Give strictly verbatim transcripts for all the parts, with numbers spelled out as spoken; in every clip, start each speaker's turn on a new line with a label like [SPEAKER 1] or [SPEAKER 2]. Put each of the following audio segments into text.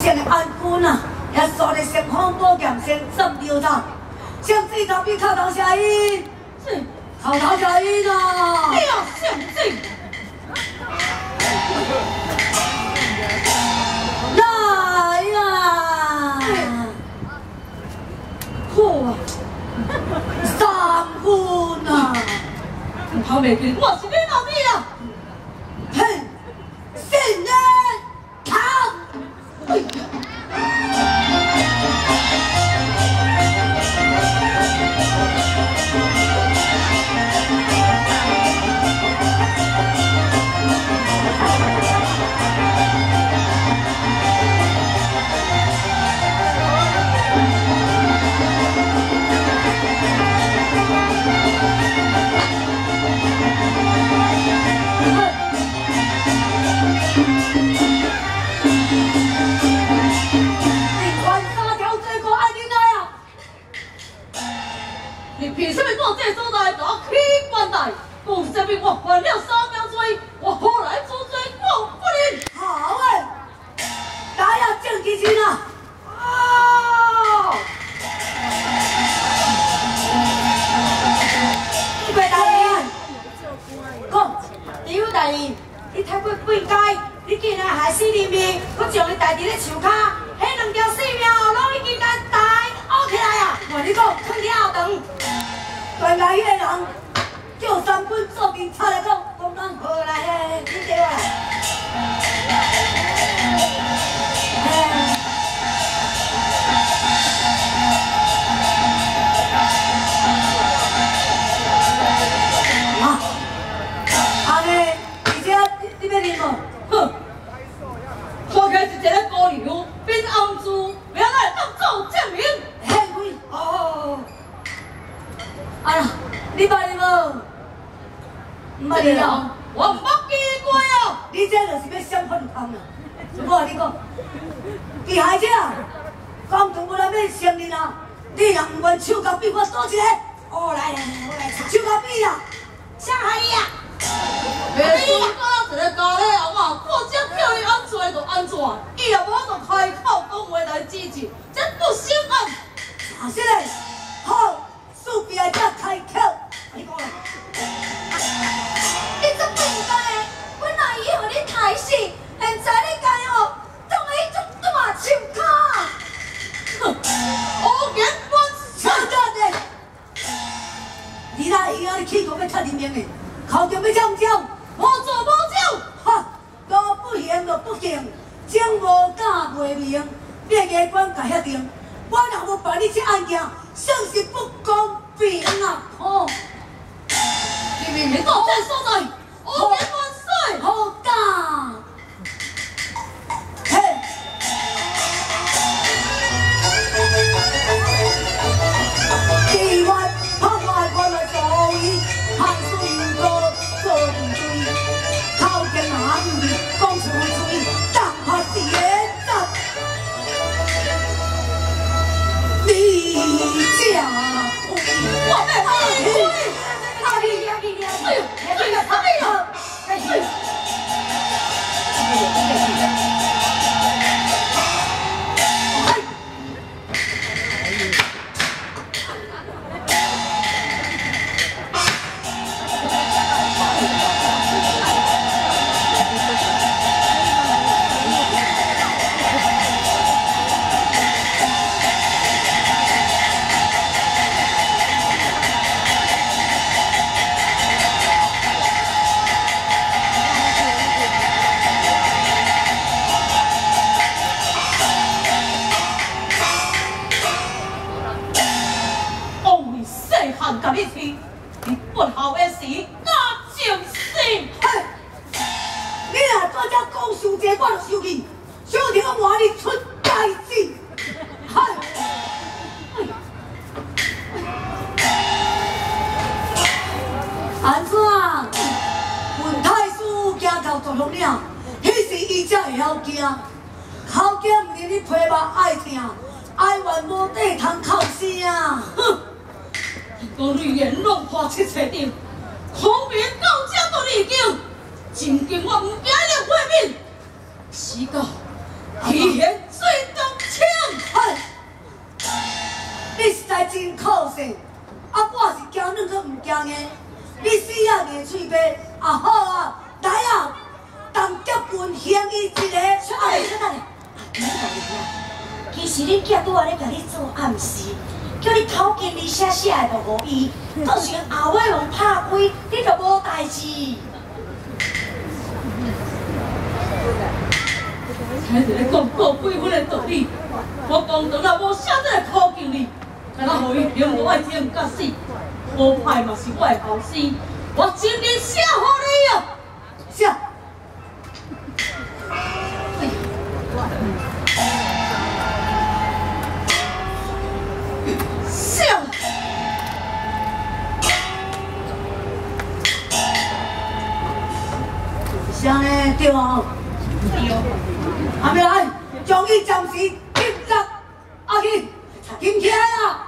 [SPEAKER 1] 前的安君啊，也刷的先锋宝剑先斩掉他，将这头比靠头下伊，
[SPEAKER 2] 是
[SPEAKER 1] 靠头下伊啦！
[SPEAKER 2] 你要相信。
[SPEAKER 1] 来呀！好啊，三分啊！
[SPEAKER 2] 跑袂去，我是你老弟啊！
[SPEAKER 1] 嘿，信任他。哎
[SPEAKER 2] 你凭什么到这所在甲我起关带？讲什么我犯了三条罪，我何来处罪我不认？
[SPEAKER 1] 好诶，打要正气去啦！啊！你别大意，讲，你有大意，你太过不应该，你竟然害死人命，我将你带伫咧树骹，迄两条性命拢已经甲带拗起来啊！我你讲，放伫后堂。原来迄个人叫三分做警察来讲，讲咱好来嘿，你对啊？啊，安尼，而且你要啉无？
[SPEAKER 2] 哼，我开是一个高流，变红珠，原来当做证明。
[SPEAKER 1] 嘿，贵哦。啊啦，你捌哩无？唔捌哩哦，
[SPEAKER 2] 我毋捌见过啊！
[SPEAKER 1] 你这就是要相反汤啦！我甲你讲，被害者讲同我来要承认啊！你若唔愿手甲比，我倒一个。哦，来来，我来手甲比啦！啥害你啊？
[SPEAKER 2] 别说我一个家咧后啊，我只叫伊安怎就安怎，伊若无就开口讲话来支持，这不行啊！
[SPEAKER 1] 啊，是嘞，好。厝边才开口，你讲啦。
[SPEAKER 3] 你这不应该的，本来伊互你抬死，现在你该哦，当伊种大手骹。
[SPEAKER 2] 哼，胡言乱
[SPEAKER 1] 扯淡的！你那伊啊，你企图要杀人命的，口中要讲讲，
[SPEAKER 2] 无做无照。
[SPEAKER 1] 哈，都不行就不行，将无敢袂明，别个管甲遐定，我若无办你这案件。算是不公平啊！吼，
[SPEAKER 2] 你明明到这所在，胡言乱说，
[SPEAKER 1] 好大，嘿，意外破坏我的道义，害水过做唔对，口惊男儿讲出嘴，当发现责。你家
[SPEAKER 2] 我被他推，
[SPEAKER 3] 阿弟阿弟阿
[SPEAKER 2] 哎呦，哎呀，哎呀，
[SPEAKER 3] 哎呀！
[SPEAKER 2] 甲你去，你本校的事哪正是？
[SPEAKER 1] 嘿，你若做这讲事者，我就生气，小听我骂你出代志。嘿，安怎？文太师行到作风了，迄时伊才会晓行。口惊毋是你皮肉爱听，爱怨无底通哭声啊！哼！
[SPEAKER 2] 我语言弄破七彩场，孔明到这都已经，真经我唔惊了会面，死到提前最
[SPEAKER 1] 人的，你死啊硬嘴巴，啊好啊，来啊，当结棍嫌伊一个，哎，
[SPEAKER 3] 小等下，其实你囝拄仔咧甲你做暗示，叫你头经理写写的就无伊，到时后尾互拍开，你就无代志。
[SPEAKER 2] 才是咧讲过几分的道理。我讲到了无写这个考经理，敢若互伊嫌我爱听甲死，好歹嘛是我的后生，我真日写互你啊！
[SPEAKER 1] 写。
[SPEAKER 2] 写。
[SPEAKER 1] 写呢对啊。
[SPEAKER 2] 对。
[SPEAKER 1] 阿未来，将伊暂时禁入阿去，禁起来啊！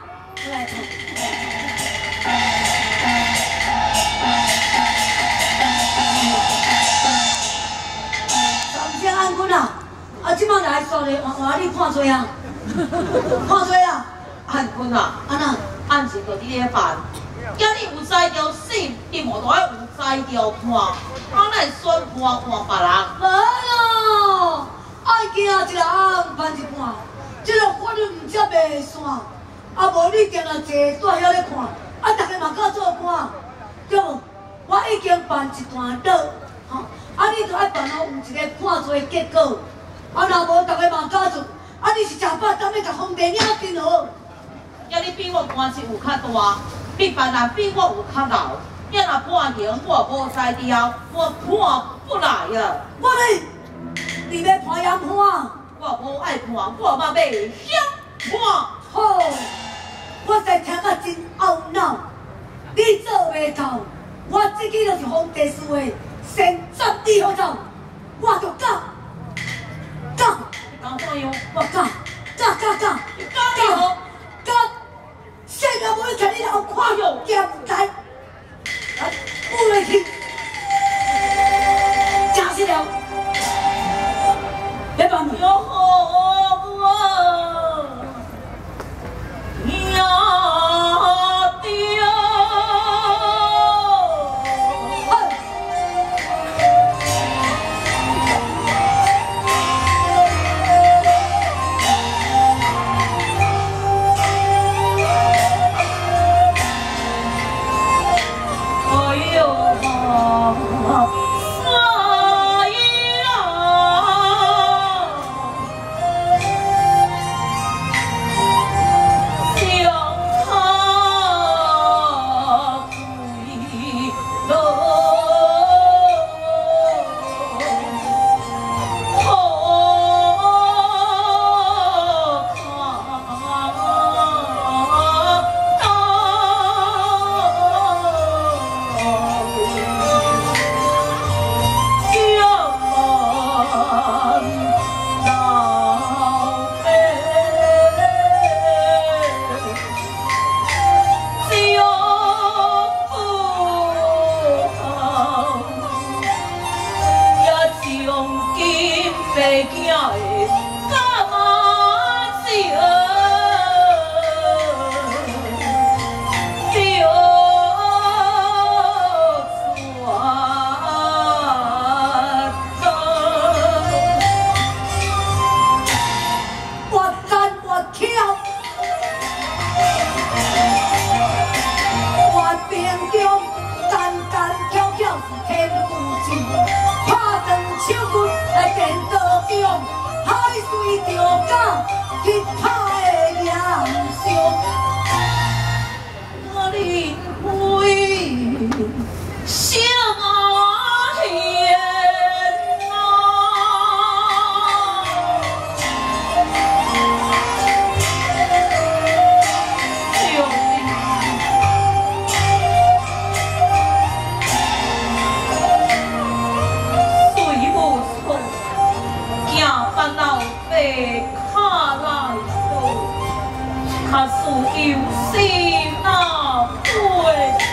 [SPEAKER 1] 三声安军啊！啊，即摆来说咧，换换你判罪啊！判罪啊！
[SPEAKER 2] 汉军啊，
[SPEAKER 1] 安那？
[SPEAKER 2] 案情就你咧办，今日有知着死，你无都爱有知着判，我来宣判判别人。
[SPEAKER 1] 无咯，爱惊一个案判一判，即个法律毋则袂散。啊无你定来坐蹛遐咧看，啊逐个嘛敢做官，对无？我已经办一段倒，吼，啊你著爱办好有一个判罪结果，啊若无逐个嘛敢做，啊你是食饱当要甲方便面真好。
[SPEAKER 2] 今日比我官司有较大，比别人比我有较老。要若判刑我无知着，我判不来啊！
[SPEAKER 1] 我咧，你要判也判，
[SPEAKER 2] 我无爱判，我嘛袂晓判。
[SPEAKER 1] 好，我才听甲真懊恼，你做袂到，我这个就是皇帝事的，先斩你好走，我就干，干，
[SPEAKER 2] 干啥样？
[SPEAKER 1] 我干，干干干，
[SPEAKER 2] 你干你好？
[SPEAKER 1] 干，现在我要看你老看哟，咸蛋，啊，不能去，假死了，别办了。
[SPEAKER 2] 哟我呀爹。卡素有心啊，对。